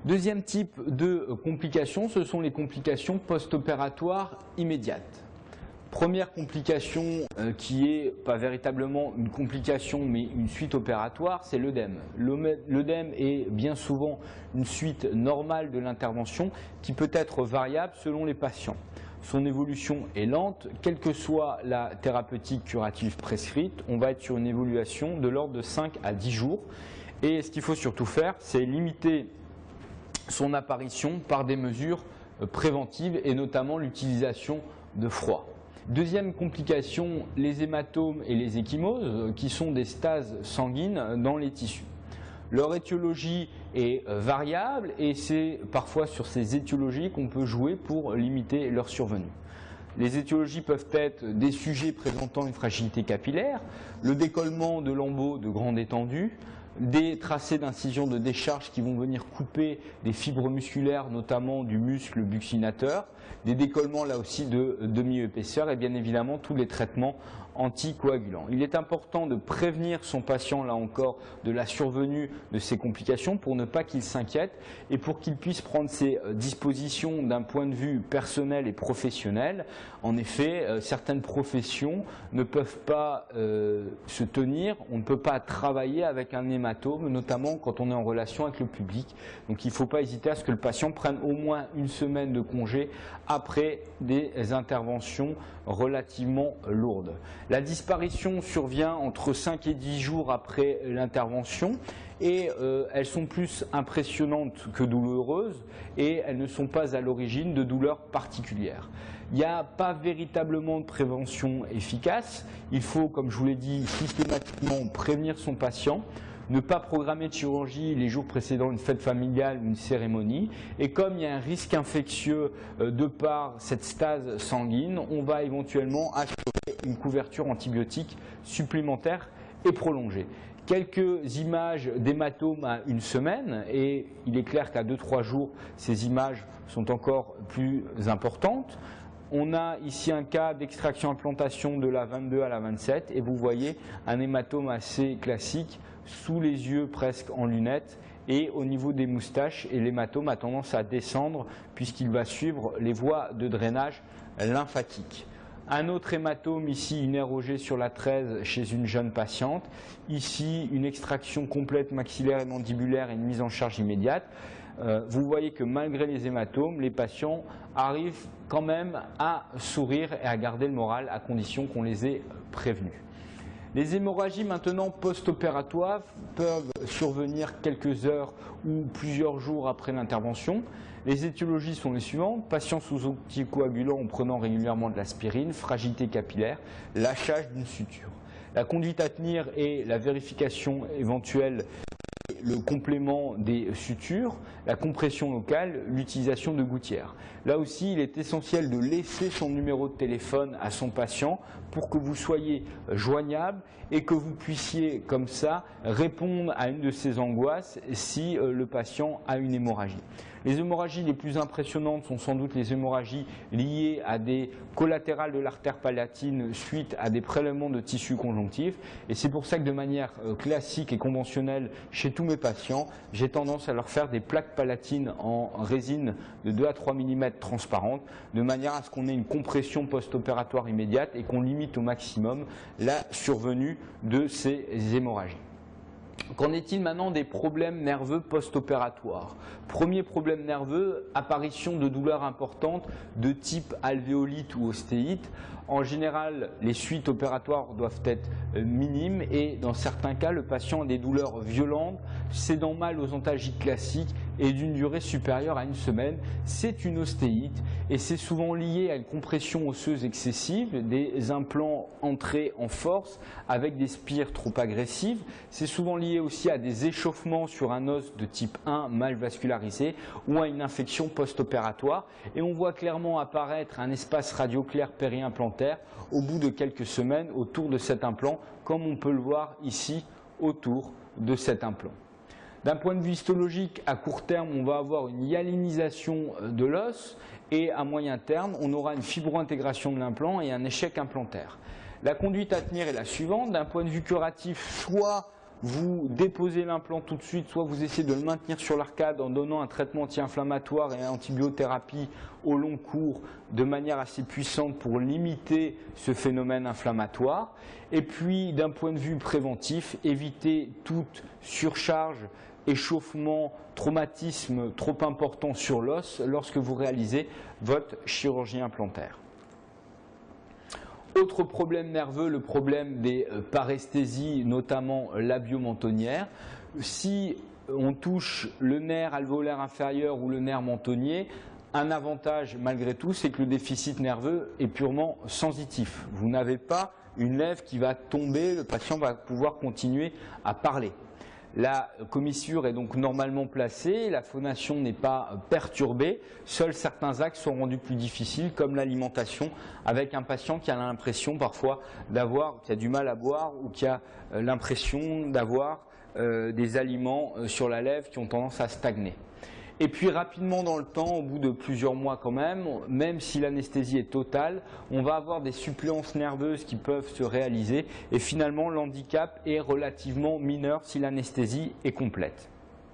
Deuxième type de complications, ce sont les complications post-opératoires immédiates. Première complication qui est pas véritablement une complication mais une suite opératoire, c'est l'œdème. L'œdème est bien souvent une suite normale de l'intervention qui peut être variable selon les patients. Son évolution est lente, quelle que soit la thérapeutique curative prescrite, on va être sur une évolution de l'ordre de 5 à 10 jours. Et ce qu'il faut surtout faire, c'est limiter son apparition par des mesures préventives et notamment l'utilisation de froid. Deuxième complication, les hématomes et les ecchymoses qui sont des stases sanguines dans les tissus. Leur étiologie est variable et c'est parfois sur ces étiologies qu'on peut jouer pour limiter leur survenue. Les étiologies peuvent être des sujets présentant une fragilité capillaire, le décollement de lambeaux de grande étendue, des tracés d'incision de décharge qui vont venir couper des fibres musculaires, notamment du muscle buccinateur, des décollements là aussi de demi-épaisseur et bien évidemment tous les traitements anticoagulants. Il est important de prévenir son patient là encore de la survenue de ces complications pour ne pas qu'il s'inquiète et pour qu'il puisse prendre ses dispositions d'un point de vue personnel et professionnel. En effet, certaines professions ne peuvent pas se tenir, on ne peut pas travailler avec un hématome, notamment quand on est en relation avec le public. Donc il ne faut pas hésiter à ce que le patient prenne au moins une semaine de congé après des interventions relativement lourdes. La disparition survient entre 5 et 10 jours après l'intervention et elles sont plus impressionnantes que douloureuses et elles ne sont pas à l'origine de douleurs particulières. Il n'y a pas véritablement de prévention efficace. Il faut, comme je vous l'ai dit, systématiquement prévenir son patient, ne pas programmer de chirurgie les jours précédant une fête familiale ou une cérémonie. Et comme il y a un risque infectieux de par cette stase sanguine, on va éventuellement assurer une couverture antibiotique supplémentaire et prolongée. Quelques images d'hématomes à une semaine et il est clair qu'à 2-3 jours, ces images sont encore plus importantes. On a ici un cas d'extraction-implantation de la 22 à la 27 et vous voyez un hématome assez classique sous les yeux presque en lunettes et au niveau des moustaches et l'hématome a tendance à descendre puisqu'il va suivre les voies de drainage lymphatique. Un autre hématome ici, une ROG sur la 13 chez une jeune patiente. Ici, une extraction complète maxillaire et mandibulaire et une mise en charge immédiate. Vous voyez que malgré les hématomes, les patients arrivent quand même à sourire et à garder le moral à condition qu'on les ait prévenus. Les hémorragies maintenant post-opératoires peuvent survenir quelques heures ou plusieurs jours après l'intervention. Les étiologies sont les suivantes: patient sous anticoagulant en prenant régulièrement de l'aspirine, fragilité capillaire, lâchage d'une suture. La conduite à tenir et la vérification éventuelle, le complément des sutures, la compression locale, l'utilisation de gouttières. Là aussi, il est essentiel de laisser son numéro de téléphone à son patient pour que vous soyez joignable et que vous puissiez comme ça répondre à une de ses angoisses si le patient a une hémorragie. Les hémorragies les plus impressionnantes sont sans doute les hémorragies liées à des collatérales de l'artère palatine suite à des prélèvements de tissu conjonctif. Et c'est pour ça que de manière classique et conventionnelle, chez tous mes patients, j'ai tendance à leur faire des plaques palatines en résine de 2 à 3 mm transparentes, de manière à ce qu'on ait une compression post-opératoire immédiate et qu'on limite au maximum la survenue de ces hémorragies. Qu'en est-il maintenant des problèmes nerveux post-opératoires? Premier problème nerveux, apparition de douleurs importantes de type alvéolite ou ostéite. En général, les suites opératoires doivent être minimes et dans certains cas, le patient a des douleurs violentes, cédant mal aux antalgiques classiques et d'une durée supérieure à une semaine. C'est une ostéite et c'est souvent lié à une compression osseuse excessive, des implants entrés en force avec des spires trop agressives. C'est souvent lié aussi à des échauffements sur un os de type 1 mal vascularisé ou à une infection post-opératoire. Et on voit clairement apparaître un espace radioclair périimplantaire au bout de quelques semaines autour de cet implant, comme on peut le voir ici autour de cet implant. D'un point de vue histologique, à court terme, on va avoir une hyalinisation de l'os et à moyen terme, on aura une fibrointégration de l'implant et un échec implantaire. La conduite à tenir est la suivante. D'un point de vue curatif, soit vous déposez l'implant tout de suite, soit vous essayez de le maintenir sur l'arcade en donnant un traitement anti-inflammatoire et une antibiothérapie au long cours de manière assez puissante pour limiter ce phénomène inflammatoire. Et puis, d'un point de vue préventif, éviter toute surcharge, échauffement, traumatisme trop important sur l'os lorsque vous réalisez votre chirurgie implantaire. Autre problème nerveux, le problème des paresthésies, notamment labio-mentonnières. Si on touche le nerf alvéolaire inférieur ou le nerf mentonnier, un avantage malgré tout, c'est que le déficit nerveux est purement sensitif. Vous n'avez pas une lèvre qui va tomber, le patient va pouvoir continuer à parler. La commissure est donc normalement placée, la phonation n'est pas perturbée, seuls certains axes sont rendus plus difficiles, comme l'alimentation, avec un patient qui a l'impression parfois qui a du mal à boire ou qui a l'impression d'avoir des aliments sur la lèvre qui ont tendance à stagner. Et puis rapidement dans le temps, au bout de plusieurs mois quand même si l'anesthésie est totale, on va avoir des suppléances nerveuses qui peuvent se réaliser et finalement l'handicap est relativement mineur si l'anesthésie est complète.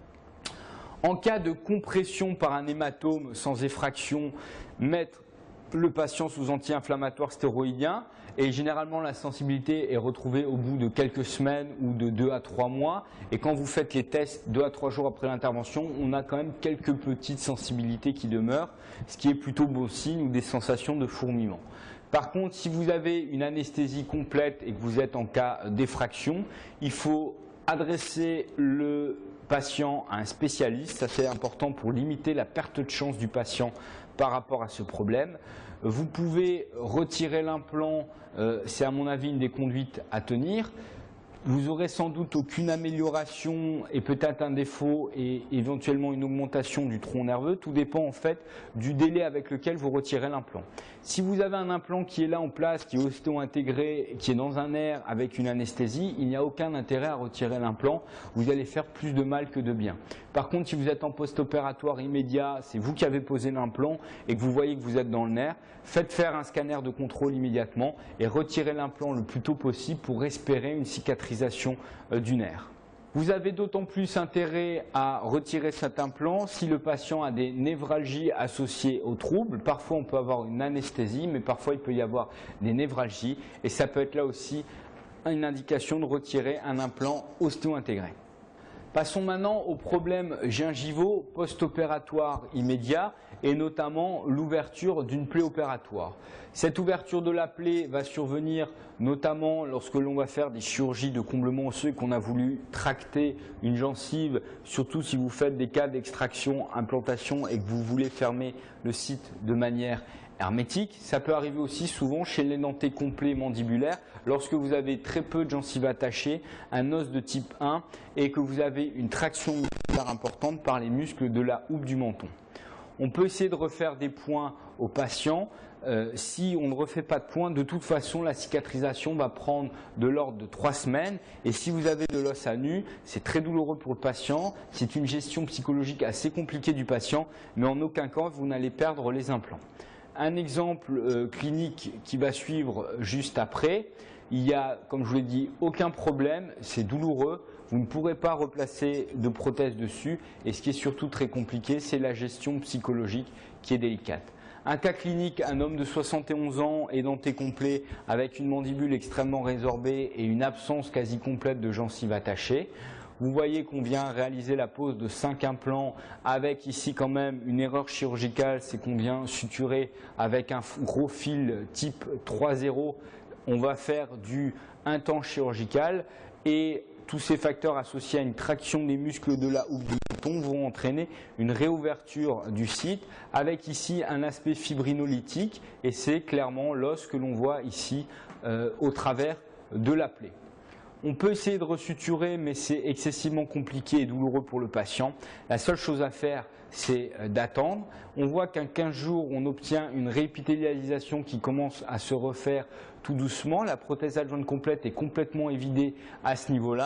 En cas de compression par un hématome sans effraction, mettre le patient sous anti-inflammatoire stéroïdien et généralement la sensibilité est retrouvée au bout de quelques semaines ou de 2 à 3 mois et quand vous faites les tests 2 à 3 jours après l'intervention, on a quand même quelques petites sensibilités qui demeurent, ce qui est plutôt bon signe ou des sensations de fourmillement. Par contre, si vous avez une anesthésie complète et que vous êtes en cas d'effraction, il faut adresser le patient à un spécialiste, ça c'est important pour limiter la perte de chance du patient par rapport à ce problème. Vous pouvez retirer l'implant, c'est à mon avis une des conduites à tenir. Vous aurez sans doute aucune amélioration et peut-être un défaut et éventuellement une augmentation du tronc nerveux. Tout dépend en fait du délai avec lequel vous retirez l'implant. Si vous avez un implant qui est là en place, qui est ostéo-intégré, qui est dans un nerf avec une anesthésie, il n'y a aucun intérêt à retirer l'implant. Vous allez faire plus de mal que de bien. Par contre, si vous êtes en post-opératoire immédiat, c'est vous qui avez posé l'implant et que vous voyez que vous êtes dans le nerf, faites faire un scanner de contrôle immédiatement et retirez l'implant le plus tôt possible pour espérer une cicatrisation du nerf. Vous avez d'autant plus intérêt à retirer cet implant si le patient a des névralgies associées au trouble. Parfois on peut avoir une anesthésie, mais parfois il peut y avoir des névralgies et ça peut être là aussi une indication de retirer un implant ostéo-intégré. Passons maintenant aux problèmes gingivaux post-opératoires immédiats et notamment l'ouverture d'une plaie opératoire. Cette ouverture de la plaie va survenir notamment lorsque l'on va faire des chirurgies de comblement osseux et qu'on a voulu tracter une gencive, surtout si vous faites des cas d'extraction, implantation et que vous voulez fermer le site de manière hermétique. Ça peut arriver aussi souvent chez l'édenté complet mandibulaire lorsque vous avez très peu de gencives attachées, un os de type 1 et que vous avez une traction musculaire importante par les muscles de la houppe du menton. On peut essayer de refaire des points au patient. Si on ne refait pas de points, de toute façon la cicatrisation va prendre de l'ordre de 3 semaines et si vous avez de l'os à nu, c'est très douloureux pour le patient, c'est une gestion psychologique assez compliquée du patient, mais en aucun cas vous n'allez perdre les implants. Un exemple clinique qui va suivre juste après, il n'y a, comme je vous l'ai dit, aucun problème, c'est douloureux, vous ne pourrez pas replacer de prothèse dessus et ce qui est surtout très compliqué, c'est la gestion psychologique qui est délicate. Un cas clinique, un homme de 71 ans, édenté complet, avec une mandibule extrêmement résorbée et une absence quasi complète de gencives attachées. Vous voyez qu'on vient réaliser la pose de 5 implants avec ici quand même une erreur chirurgicale, c'est qu'on vient suturer avec un gros fil type 3.0. On va faire du 1 temps chirurgical et tous ces facteurs associés à une traction des muscles de la houppe du menton vont entraîner une réouverture du site avec ici un aspect fibrinolytique et c'est clairement l'os que l'on voit ici au travers de la plaie. On peut essayer de resuturer, mais c'est excessivement compliqué et douloureux pour le patient. La seule chose à faire, c'est d'attendre. On voit qu'en 15 jours, on obtient une réépithélialisation qui commence à se refaire tout doucement. La prothèse adjointe complète est complètement évidée à ce niveau-là.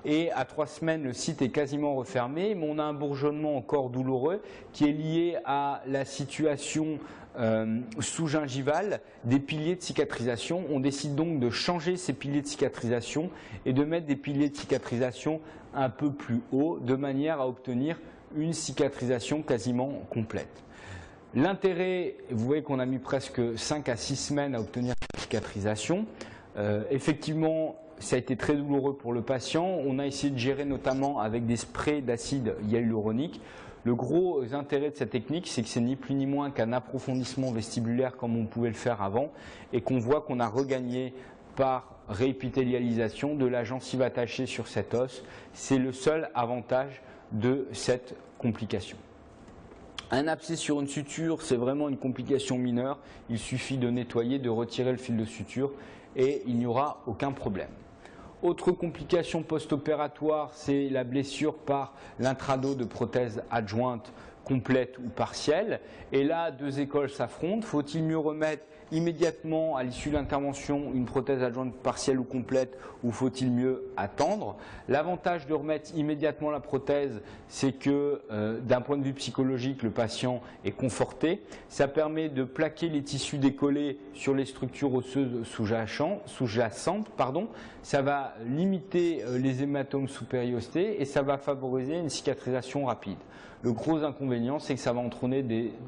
et à 3 semaines, le site est quasiment refermé, mais on a un bourgeonnement encore douloureux qui est lié à la situation sous-gingivale des piliers de cicatrisation. On décide donc de changer ces piliers de cicatrisation et de mettre des piliers de cicatrisation un peu plus hauts de manière à obtenir une cicatrisation quasiment complète. L'intérêt, vous voyez qu'on a mis presque 5 à 6 semaines à obtenir cette cicatrisation. Effectivement, ça a été très douloureux pour le patient. On a essayé de gérer notamment avec des sprays d'acide hyaluronique. Le gros intérêt de cette technique, c'est que c'est ni plus ni moins qu'un approfondissement vestibulaire comme on pouvait le faire avant et qu'on voit qu'on a regagné par réépithélialisation de la gencive attachée sur cet os. C'est le seul avantage de cette complication. Un abcès sur une suture, c'est vraiment une complication mineure. Il suffit de nettoyer, de retirer le fil de suture et il n'y aura aucun problème. Autre complication post-opératoire, c'est la blessure par l'intrado de prothèse adjointe complète ou partielle. Et là, deux écoles s'affrontent. Faut-il mieux remettre immédiatement à l'issue de l'intervention une prothèse adjointe partielle ou complète ou faut-il mieux attendre? L'avantage de remettre immédiatement la prothèse, c'est que d'un point de vue psychologique, le patient est conforté. Ça permet de plaquer les tissus décollés sur les structures osseuses sous-jacentes. Ça va limiter les hématomes sous périostés et ça va favoriser une cicatrisation rapide. Le gros inconvénient, c'est que ça va entraîner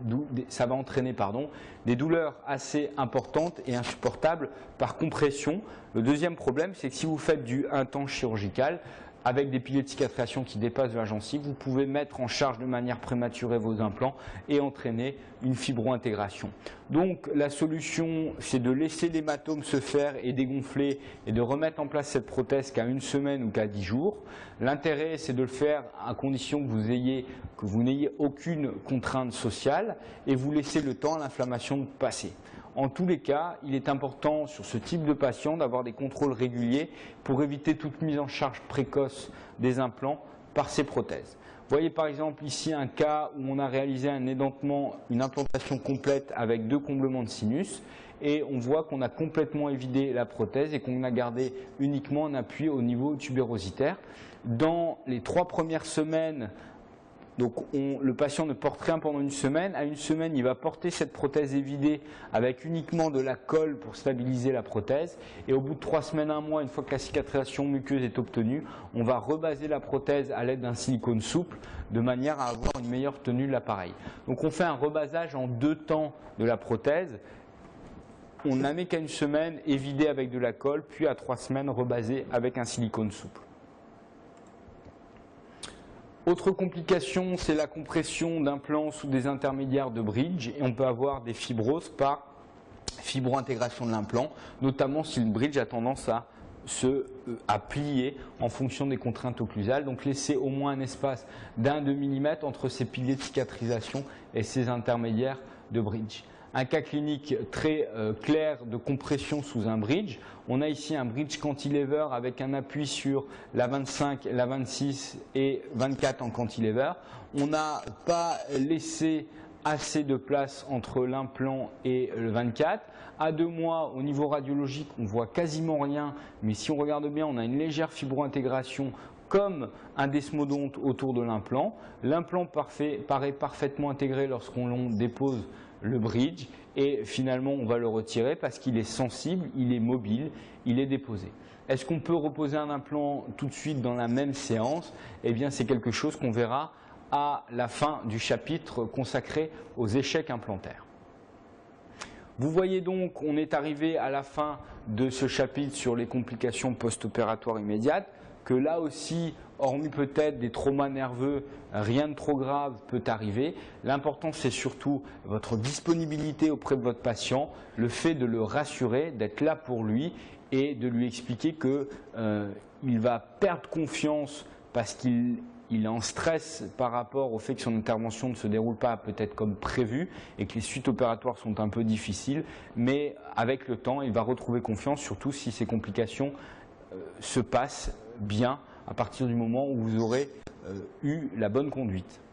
des douleurs assez importantes et insupportables par compression. Le deuxième problème, c'est que si vous faites du intense chirurgical, avec des piliers de cicatrisation qui dépassent la gencive, vous pouvez mettre en charge de manière prématurée vos implants et entraîner une fibrointégration. Donc la solution, c'est de laisser l'hématome se faire et dégonfler et de remettre en place cette prothèse qu'à 1 semaine ou qu'à 10 jours. L'intérêt, c'est de le faire à condition que vous n'ayez aucune contrainte sociale et vous laissez le temps à l'inflammation de passer. En tous les cas, il est important sur ce type de patient d'avoir des contrôles réguliers pour éviter toute mise en charge précoce des implants par ces prothèses. Vous voyez par exemple ici un cas où on a réalisé un édentement, une implantation complète avec 2 comblements de sinus et on voit qu'on a complètement évidé la prothèse et qu'on a gardé uniquement un appui au niveau tubérositaire. Dans les 3 premières semaines, donc le patient ne porte rien pendant 1 semaine. À 1 semaine, il va porter cette prothèse évidée avec uniquement de la colle pour stabiliser la prothèse. Et au bout de 3 semaines, 1 mois, une fois que la cicatrisation muqueuse est obtenue, on va rebaser la prothèse à l'aide d'un silicone souple de manière à avoir une meilleure tenue de l'appareil. Donc on fait un rebasage en 2 temps de la prothèse. On n'a mis qu'à 1 semaine, évidé avec de la colle, puis à 3 semaines, rebasé avec un silicone souple. Autre complication, c'est la compression d'implants sous des intermédiaires de bridge et on peut avoir des fibroses par fibrointégration de l'implant, notamment si le bridge a tendance à plier en fonction des contraintes occlusales. Donc laisser au moins un espace d'1 demi-millimètre entre ces piliers de cicatrisation et ces intermédiaires de bridge. Un cas clinique très clair de compression sous un bridge. On a ici un bridge cantilever avec un appui sur la 25, la 26 et 24 en cantilever. On n'a pas laissé assez de place entre l'implant et le 24. À 2 mois, au niveau radiologique, on voit quasiment rien, mais si on regarde bien, on a une légère fibrointégration comme un desmodonte autour de l'implant. L'implant paraît parfaitement intégré lorsqu'on dépose le bridge et finalement on va le retirer parce qu'il est sensible, il est mobile, il est déposé. Est-ce qu'on peut reposer un implant tout de suite dans la même séance? Eh bien c'est quelque chose qu'on verra à la fin du chapitre consacré aux échecs implantaires. Vous voyez donc, on est arrivé à la fin de ce chapitre sur les complications post-opératoires immédiates, que là aussi, hormis peut-être des traumas nerveux, rien de trop grave peut arriver. L'important, c'est surtout votre disponibilité auprès de votre patient, le fait de le rassurer, d'être là pour lui et de lui expliquer qu'il va perdre confiance parce qu'il est en stress par rapport au fait que son intervention ne se déroule pas peut-être comme prévu et que les suites opératoires sont un peu difficiles, mais avec le temps, il va retrouver confiance, surtout si ces complications se passent bien à partir du moment où vous aurez eu la bonne conduite.